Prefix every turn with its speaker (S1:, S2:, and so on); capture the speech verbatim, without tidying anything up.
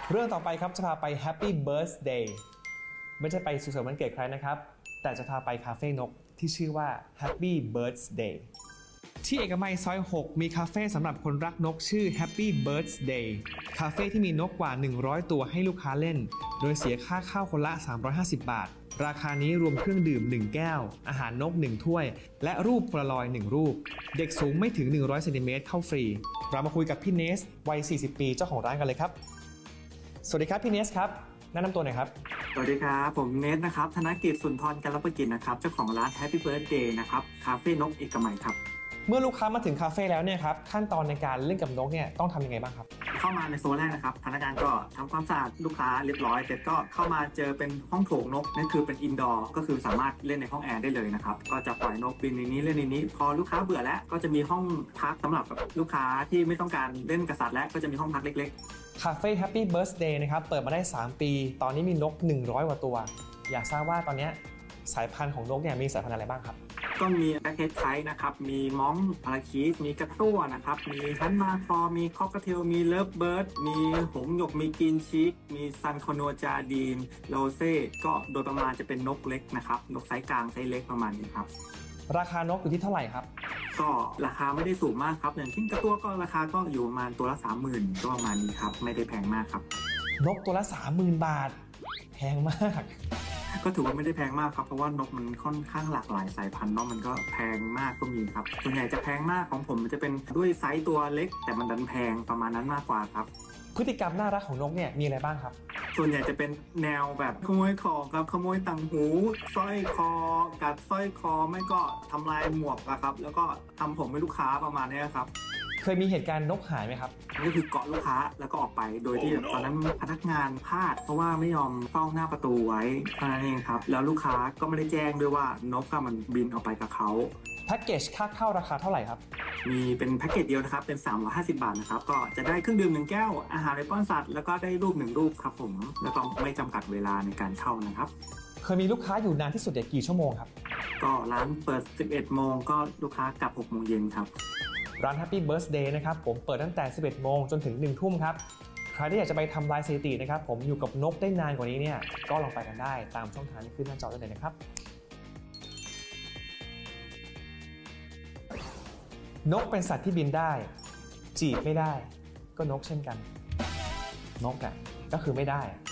S1: เรื่องต่อไปครับจะพาไป Happy Birthday ไม่ใช่ไปสุขสันต์วันเกิดใครนะครับแต่จะพาไปคาเฟ่นกที่ชื่อว่า Happy Birthday ที่เอกมัยซอยหกมีคาเฟ่สำหรับคนรักนกชื่อ Happy Birthday คาเฟ่ที่มีนกกว่าหนึ่งร้อยตัวให้ลูกค้าเล่นโดยเสียค่าเข้าคนละสามร้อยห้าสิบบาทราคานี้รวมเครื่องดื่มหนึ่งแก้วอาหารนกหนึ่งถ้วยและรูปโพลารอยด์หนึ่งรูปเด็กสูงไม่ถึงหนึ่งร้อยเซนติเมตรเข้าฟรีเรามาคุยกับพี่เนสวัยสี่สิบปีเจ้าของร้านกันเลยครับสวัสดีครับพี่เนสครับแนะนำตัวหน่อยครับ
S2: สวัสดีครับผมเนสนะครับธนกิจสุนทรกัลปกิจนะครับเจ้าของร้าน Happy Birthday นะครับคาเฟ่นกเอกมัยครับ
S1: เมื่อลูกค้ามาถึงคาเฟ่แล้วเนี่ยครับขั้นตอนในการเล่นกับนกเนี่ยต้องทำยังไงบ้างครับ
S2: เข้ามาในโซนแรกนะครับพนักงานก็ทำความสะอาดลูกค้าเรียบร้อยเสร็จก็เข้ามาเจอเป็นห้องโถงนกนั่นคือเป็นอินดอร์ก็คือสามารถเล่นในห้องแอร์ได้เลยนะครับก็จะปล่อยนกบินในนี้เล่นในนี้พอลูกค้าเบื่อแล้วก็จะมีห้องพักสำหรับลูกค้าที่ไม่ต้องการเล่นกับสัตว์แล้วก็จะมีห้องพักเล็ก
S1: ๆคาเฟ่ Happy Birthday นะครับเปิดมาได้สามปีตอนนี้มีนกหนึ่งร้อยกว่าตัวอยากทราบว่าตอนนี้สายพันธุ์ของนกเนี่ยมีสายพันธุ์อะไรบ้างครับ
S2: ก็มีแบล็คเฮดไทป์นะครับมีม้องพาราคีสมีกระตั้วนะครับมีชั้นมาคอมีคอกเทลมีเลิฟเบิร์ดมีหงส์หยกมีกินชิกมีซันคอนัวจาดีนโรเซ่ก็โดยประมาณจะเป็นนกเล็กนะครับนกไซส์กลางไซส์เล็กประมาณนี้ครับ
S1: ราคานกอยู่ที่เท่าไหร่ครับ
S2: ก็ราคาไม่ได้สูงมากครับอย่างเช่นกระตั้วก็ราคาก็อยู่ประมาณตัวละสามหมื่นก็ประมาณนี้ครับไม่ได้แพงมากครับ
S1: นกตัวละสามหมื่นบาทแพงมาก
S2: ก็ถือว่าไม่ได้แพงมากครับเพราะว่านกมันค่อนข้างหลากหลายสายพันธุ์เนาะมันก็แพงมากก็มีครับส่วนใหญ่จะแพงมากของผมมันจะเป็นด้วยไซส์ตัวเล็กแต่มันดันแพงประมาณนั้นมากกว่าครับ
S1: พฤติกรรมน่ารักของนกเนี่ยมีอะไรบ้างครับ
S2: ส่วนใหญ่จะเป็นแนวแบบขโมยของครับขโมยต่างหูสร้อยคอกัดสร้อยคอไม่ก็ทำลายหมวกครับแล้วก็ทำผมให้ลูกค้าประมาณนี้ครับ
S1: เคยมีเหตุการณ์นกหายไหมครับ
S2: นี่คือเกาะลูกค้าแล้วก็ออกไปโดยที่ตอนนั้นพนักงานพลาดเพราะว่าไม่ยอมเฝ้าหน้าประตูไว้เท่านั้นเองครับแล้วลูกค้าก็ไม่ได้แจ้งด้วยว่านกมันบินออกไปกับเขา
S1: แพ็กเกจค่าเข้าราคาเท่าไหร่ครับ
S2: มีเป็นแพ็กเกจเดียวนะครับเป็นสามร้อยห้าสิบบาทนะครับก็จะได้เครื่องดื่มหนึ่งแก้วอาหารในป้อนสัตว์แล้วก็ได้รูปหนึ่งรูปครับผมแล้วก็ไม่จำกัดเวลาในการเข้านะครับ
S1: เคยมีลูกค้าอยู่นานที่สุดเนี่ยกี่ชั่วโมงครับ
S2: ก็ร้านเปิดสิบเอ็ดโมงก็ลูกค้ากลับหกโมงเย็นครับ
S1: ร้าน Happy Birthday นะครับผมเปิดตั้งแต่สิบเอ็ดโมงจนถึงหนึ่งทุ่มครับใครที่อยากจะไปทำลายสถิตินะครับผมอยู่กับนกได้นานกว่านี้เนี่ยก็ลองไปกันได้ตามช่องทางที่ขึ้นหน้าจอได้เลยนะครับนกเป็นสัตว์ที่บินได้จีบไม่ได้ก็นกเช่นกันนกอ่ะก็คือไม่ได้